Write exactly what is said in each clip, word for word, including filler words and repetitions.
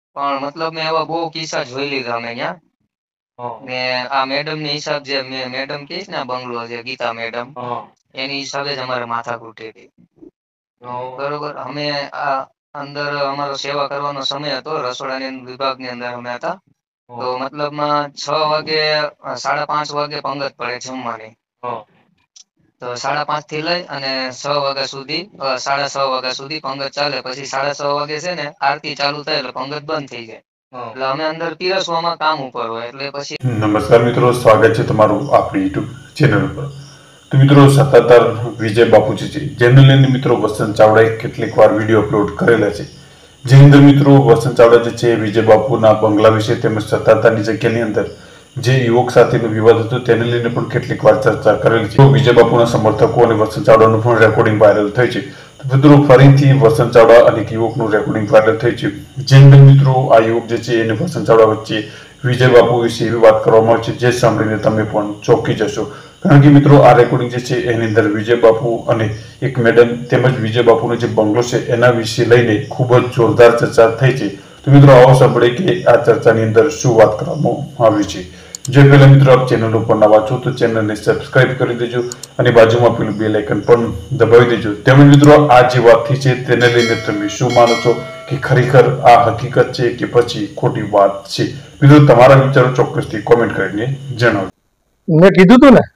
પણ મતલબ મેં એવા બહુ કિસ્સા જોઈ લીધા અમે ત્યાં. ને આ મેડમ ની હિસાબ જે મેડમ કહીશ ને, બંગલો છે ગીતા મેડમ, એની હિસાબે જ અમારે માથાકૂટ હતી. બરોબર, અમે આ અંદર અમારો સેવા કરવાનો સમય હતો, રસોડાની વિભાગની અંદર અમે હતા. તો મતલબમાં છ વાગે સાડા પાંચ વાગે પંગત પડે જમવાની. તો સાડા પાંચ થી લઈ અને છ વાગ્યા સુધી સાડા છ વાગ્યા સુધી પંગત ચાલે. પછી સાડા છ વાગે છે ને આરતી ચાલુ થાય એટલે પંગત બંધ થઈ જાય. એટલે અમે અંદર પીરસવામાં કામ ઉપર હોય એટલે પછી. નમસ્કાર મિત્રો, સ્વાગત છે તમારું આપણી યુટ્યુબ ચેનલ પર. તો મિત્રો, સત્તાધાર વિજય બાપુજી છે, જેમને લઈને મિત્રો વસંત ચાવડાએ કેટલીક વાર વિડીયો અપલોડ કરેલા છે. જેની અંદર મિત્રો વસંત ચાવડા જે છે વિજય બાપુના બંગલા વિશે તેમજ સત્તાધારની જગ્યાની અંદર જે યુવક સાથેનો વિવાદ હતો તેને લઈને પણ કેટલીક વાર ચર્ચા કરેલી છે. વિજય બાપુના સમર્થકો અને વસંત ચાવડાનું પણ રેકોર્ડિંગ વાયરલ થઈ છે. તો મિત્રો ફરીથી વસંત ચાવડા અને યુવકનું રેકોર્ડિંગ વાયરલ થઈ છે. જેની અંદર મિત્રો આ યુવક જે છે એને વસંત ચાવડા વચ્ચે વિજય બાપુ વિશે એવી વાત કરવામાં આવે છે જે સાંભળીને તમે પણ ચોંકી જશો. કારણ કે મિત્રો આ રેકોર્ડિંગ જે છે એની અંદર વિજય બાપુ અને એક મેડમ તેમજ વિજય બાપુનો જે બંગલો છે એના વિશે લઈને ખૂબ જ જોરદાર ચર્ચા થઈ છે. તો મિત્રો આવો સાંભળીએ કે આ ચર્ચાની અંદર શું વાત કરવામાં આવી છે. જે પહેલા મિત્રો આપ ચેનલ ઉપર નવા છો તો ચેનલને સબસ્ક્રાઇબ કરી દેજો અને બાજુમાં પેલું બેલ આઇકન પણ દબાવી દેજો. તેમજ મિત્રો આ જે વાત થઈ છે તેને લઈને તમે શું માનો છો કે ખરેખર આ હકીકત છે કે પછી ખોટી વાત છે? મિત્રો તમારા વિચારો ચોક્કસથી કોમેન્ટ કરીને જણાવજો. મેં કીધું તું ને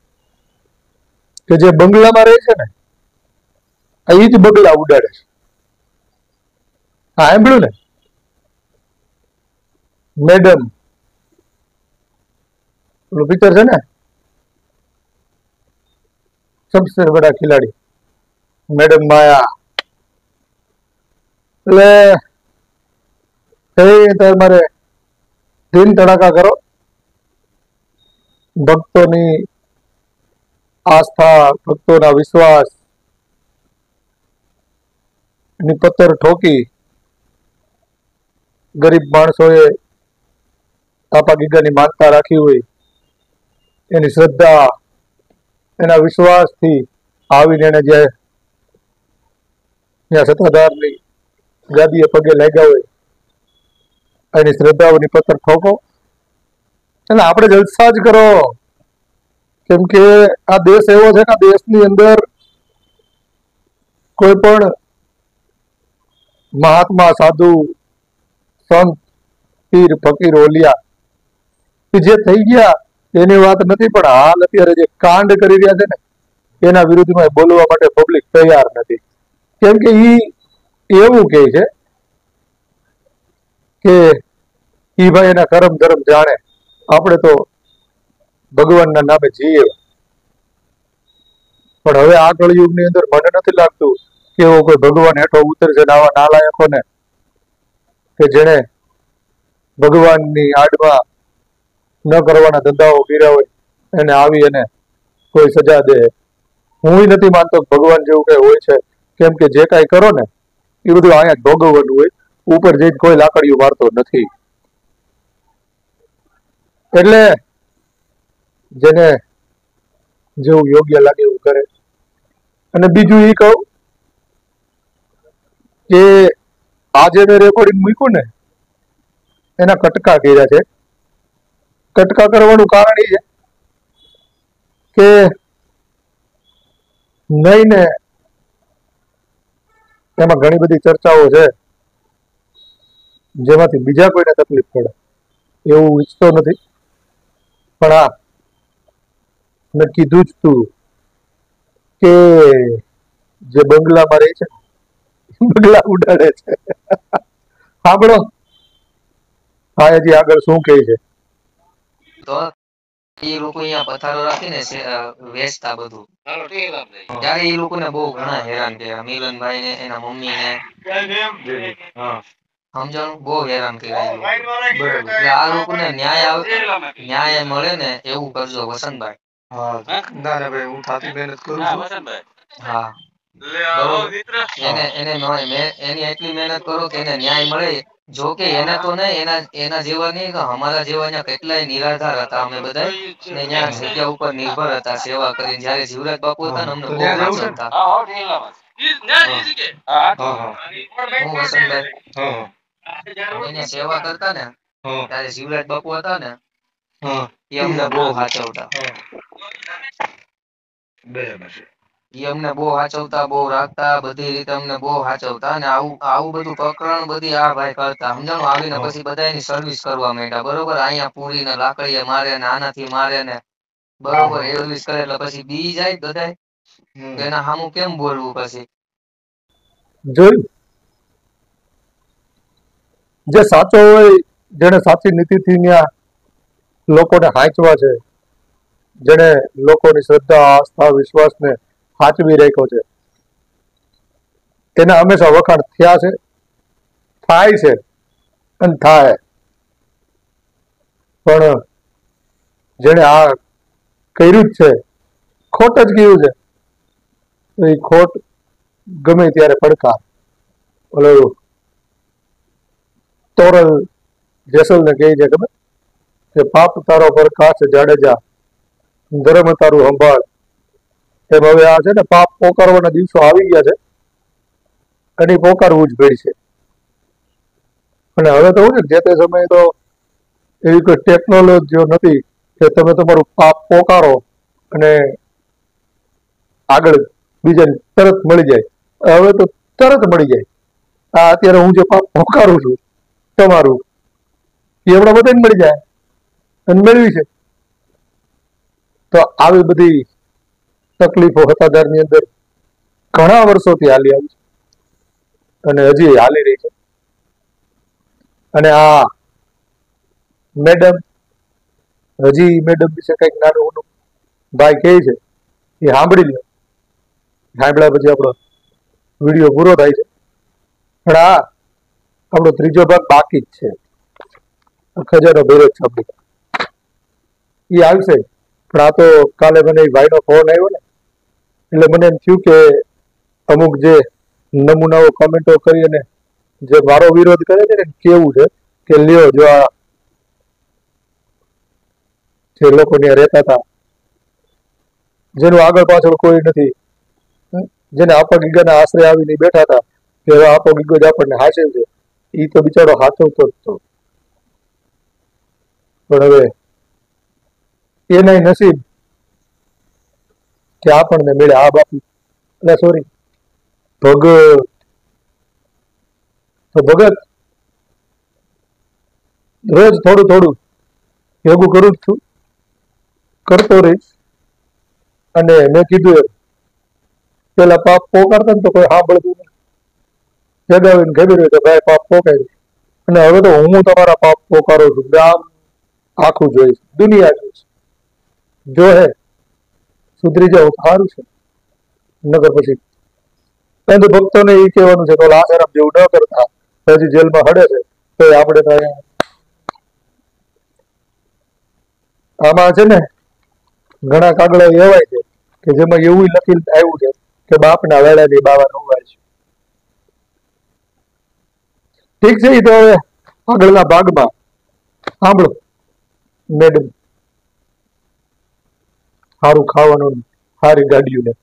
કે જે બંગલામાં રહે છે ને એ જ બગલા ઉડાડે છે. હા સાંભળ્યું ને? મેડમ પેલું પિક્ચર છે ને સબસે બડા ખિલાડી, મેડમ માયા, એટલે તમારે દિન ધડાકા કરો, ભક્તોની આસ્થા, ભક્તોના વિશ્વાસ ની પથ્થર ઠોકી ગરીબ માણસોએ તાપા ગીગાની માનતા રાખી હોય એની શ્રદ્ધા એના વિશ્વાસથી આવીને એને જે ત્યાં સત્તાધારની ગાદીએ પગે લાગ્યા હોય એની શ્રદ્ધાઓની પથ્થર ઠોકો અને આપણે જલસા જ કરો. કેમ કે આ દેશ એવો છે કે આ દેશની અંદર કોઈ પણ મહાત્મા, સાધુ, સંત, પીર, ફકીર, ઓલિયા જે થઈ ગયા એની વાત નથી, પણ હાલ અત્યારે જે કાંડ કરી રહ્યા છે ને એના વિરુદ્ધમાં બોલવા માટે પબ્લિક તૈયાર નથી. કેમ કે ઈ એવું કહે છે કે ઈ ભાઈ એના કરમ ધર્મ જાણે, આપણે તો ભગવાનના નામે જીએ. પણ હવે આ કળયુગની અંદર મને નથી લાગતું કે એવો કોઈ ભગવાન હેઠો ઉતરશે ને આવા નાલાયકોને કે જેને ભગવાનની આડમાં ન કરવાના ધંધાઓ કર્યા હોય એને આવી અને કોઈ સજા દે. હું નથી માનતો ભગવાન જેવું કઈ હોય છે. કેમ કે જે કાંઈ કરો ને એ બધું અહીંયા ભોગવવાનું હોય, ઉપર જઈને કોઈ લાકડીઓ મારતો નથી. એટલે જેને જેવું યોગ્ય લાગે એવું કરે. અને બીજું એ કહું કે આજે મેં રેકોર્ડિંગ મૂક્યું ને એના કટકા કર્યા છે. કટકા કરવાનું કારણ એ છે કે નહીં ને એમાં ઘણી બધી ચર્ચાઓ છે જેમાંથી બીજા કોઈને તકલીફ પડે એવું ઈચ્છતો નથી. પણ હા, મેં કીધું જ તું કે જે બંગલામાં રહે છે બંગલા ઉડાડે છે. સાંભળો હા હજી આગળ શું કહે છે. તો એ લોકો અહીંયા પથારો રાખીને વેચતા બધું, ત્યારે એ લોકોને બહુ ઘણા હેરાન કર્યા. મિલનભાઈ ને એના મમ્મી ને સમજાણું, બહુ હેરાન કર્યા. એટલે આ લોકોને ન્યાય ન્યાય મળે ને એવું કરજો વસંતભાઈ. હું થાકી મહેનત કરું છું. હા એને એને એની એટલી મહેનત કરો કે એને ન્યાય મળે. જો કે એને તો નહીં, એના એના જેવા નહીં, અમારા જેવા અહીંયા કેટલાય નિરાધાર હતા અમે બધા, ને ત્યાં જગ્યા ઉપર નિર્ભર હતા સેવા કરીને. જયારે જીવરાજ બાપુ હતા ને અમને બહુ વાંચતા. હું વસંતભાઈ અમે ત્યાં સેવા કરતા ને ત્યારે શિવરાજ બાપુ હતા ને એ અમને બહુ સાચવતા. એ અમને બહુ સાચવતા, બહુ રાખતા, બધી રીતે અમને બહુ સાચવતા. અને આવું આવું બધું પ્રકરણ બધી આ ભાઈ કરતા, સમજાણું. આવીને પછી બધા એની સર્વિસ કરવા માંડ્યા, બરોબર. અહીંયા પૂરી ને લાકડીએ મારે ને આનાથી મારે ને, બરોબર. સર્વિસ કરે એટલે પછી બી જાય બધાય. એના સામું કેમ બોલવું પછી? જોયું, જે સાચો હોય, જેને સાચી નીતિથી ત્યાં લોકોને હાંચવા છે, જેને લોકોની શ્રદ્ધા, આસ્થા, વિશ્વાસને સાચવી રાખ્યો છે, તેના હંમેશા વખાણ થયા છે, થાય છે અને થાય. પણ જેને આ કર્યું જ છે, ખોટ જ કર્યું છે, એ ખોટ ગમે ત્યારે પડકાર. ઓલો તોરલ જેસલને કહે છે ખબર કે પાપ તારો પ્રકાશ જાડેજા, ધર્મ તારું સંભાળ. એમ હવે આ છે ને પાપ પોકારવાના દિવસો આવી ગયા છે અને એ પોકારવું જ પડશે. અને હવે તો હું છે જે તે સમયે તો એવી કોઈ ટેકનોલોજીઓ નથી કે તમે તમારું પાપ પોકારો અને આગળ બીજાને તરત મળી જાય. હવે તો તરત મળી જાય. આ અત્યારે હું જે પાપ પોકારું છું તમારું, એ હમણાં બધાને મળી જાય અને મેળવી છે. તો આવી બધી તકલીફો હતાદારની અંદર ઘણા વર્ષોથી હાલી આવી છે અને હજી હાલી રહી છે. અને આ મેડમ હજી મેડમ વિશે કંઈક નાનું મોટું ભાઈ કહે છે એ સાંભળી લે. સાંભળ્યા પછી આપણો વિડીયો પૂરો થાય છે. પણ આ આપણો ત્રીજો ભાગ બાકી જ છે. ખજાનો ભેરો શબ્દ એ આવશે. પણ આ તો કાલે મને ભાઈનો ફોન આવ્યો ને, એટલે મને એમ થયું કે અમુક જે નમૂનાઓ કમેન્ટો કરી અને જે મારો વિરોધ કરે છે ને, કેવું છે કે લ્યો જો આ જે લોકો ત્યાં રહેતા હતા, જેનું આગળ પાછળ કોઈ નથી, જેને આપગીગાના આશરે આવીને બેઠા હતા કે આપગીગો જ આપણને હાચવ છે, એ તો બિચારો હાચવતો જ હતો. પણ હવે એનાય નસીબ કે આપણને મળે આ બાપુ, એટલે સોરી ભગત. તો ભગત રોજ થોડું થોડું ભેગું કરું જ છું, કરતો રહીશ. અને મેં કીધું એમ પેલા પાપ પોકારતા ને તો કોઈ સાંભળતું નહીં, જગાવીને ખબર હોય કે ભાઈ પાપ પોકાર્યું. અને હવે તો હું તમારા પાપ પોકારું છું, ગામ આખું જોઈશ, દુનિયા જોઈશ. જો હે સુધરી જાવ સારું છે, નગર પછી હિન્દુ ભક્તોને એ કહેવાનું છે કે ઓલા આસારામ જેવું ન કરતા, હજી જેલમાં હડે છે તો આપણે તો આમાં છે ને ઘણા કાગળા એવાય છે કે જેમાં એવું લખી આવ્યું છે કે બાપના વેળાની બાવા નવાય છે. ઠીક છે. એ તો હવે આગળના ભાગમાં સાંભળો. મેડમ સારું ખાવાનું, સારી ગાડીઓ ને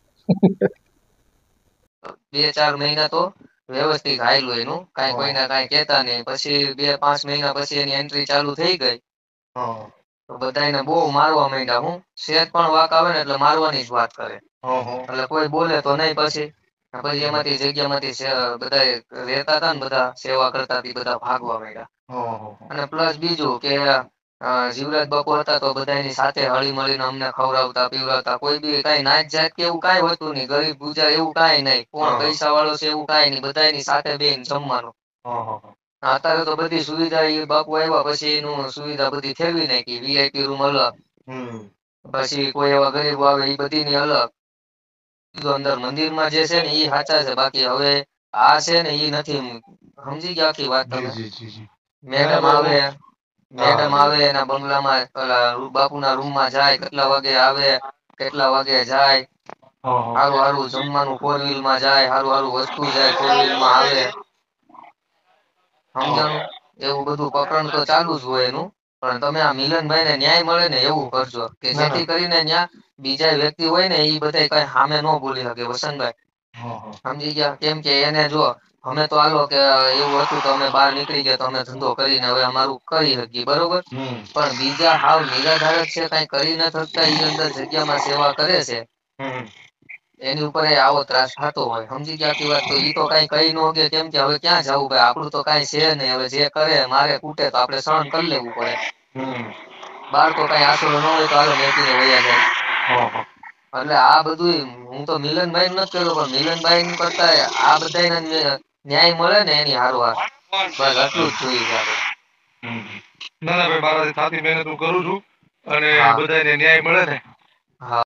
બે ચાર મહિના તો વ્યવસ્થિત હાલ્યું એનું, કાંઈ કોઈને કાંઈ કહેતા નહીં. પછી બે પાંચ મહિના પછી એની એન્ટ્રી ચાલુ થઈ ગઈ તો બધાને બહુ મારવા માંડ્યા. હું શેત પણ વાક આવે ને એટલે મારવાની જ વાત કરે, એટલે કોઈ બોલે તો નહીં. પછી પછી એમાંથી જગ્યામાંથી બધા રહેતા હતા ને, બધા સેવા કરતા હતા, બધા ભાગવા માંડ્યા. અને પ્લસ બીજું કે જીવરાજ બાપુ હતા તો બધાની સાથે હળી મળીને અમને ખવડાવતા પીવડાવતા. કોઈ બી કઈ નાચ જાત કે એવું કઈ હોતું નહીં, ગરીબ ગુજર એવું કઈ નહીં, કોણ પૈસા વાળો છે એવું કઈ નહીં, બધાની સાથે બેન જમવાનું. અત્યારે તો બધી સુવિધા એ બાપુ આવ્યા પછી એનું સુવિધા બધી ફેરવી નાખી. વીઆઈપી રૂમ અલગ, પછી કોઈ એવા ગરીબ આવે એ બધી ની અલગ. અંદર મંદિરમાં જે છે ને એ સાચા છે, બાકી હવે આ છે ને એ નથી. સમજી ગયા આખી વાત તમે? મેડમ આવે મેડમ આવે એના બંગલામાં બાપુના રૂમમાં જાય, કેટલા વાગે આવે, કેટલા વાગે જાય, હારું હારું જમવાનું ફોર વ્હીલ માં જાય, હારું હારું વસ્તુ જાય ફોર વ્હીલ માં આવે. સમજાણું? એવું બધું પ્રકરણ તો ચાલુ જ હોય એનું. પણ તમે આ મિલનભાઈ ને ન્યાય મળે ને એવું કરજો કે જેથી કરીને ન્યા બીજા વ્યક્તિ હોય ને એ બધા કઈ સામે ન બોલી શકે. વસંતભાઈ સમજી ગયા? કેમ કે એને જો અમે તો હાલો કે એવું હતું તો અમે બહાર નીકળી ગયા તો અમે ધંધો કરીને હવે અમારું કરી શકીએ બરોબર પણ બીજા હાવ નિરાધાર જ છે કઈ કરી ન શકતા ઈ અંદર જગ્યામાં સેવા કરે છે એની ઉપર એ આવો ત્રાસ થતો હોય સમજી ગયા આખી વાત તો ઈ તો કઈ કહી ન કે કેમ કે હવે ક્યાં જવું ભાઈ આપણું તો કઈ છે નહીં હવે જે કરે મારે કૂટે તો આપણે સહન કરી લેવું પડે બાર તો કઈ આશરો ન હોય તો હાલો મેકીને વયા જાય એટલે આ બધું હું તો મિલનભાઈ નથી કહેતો પણ મિલનભાઈ કરતા આ બધા ન્યાય મળે ને એની હારવાર બસ આટલું જ જોઈએ છે આપણે ના ના ભાઈ મારાથી થાતી મહેનત હું કરું છું અને બધાને ન્યાય મળે ને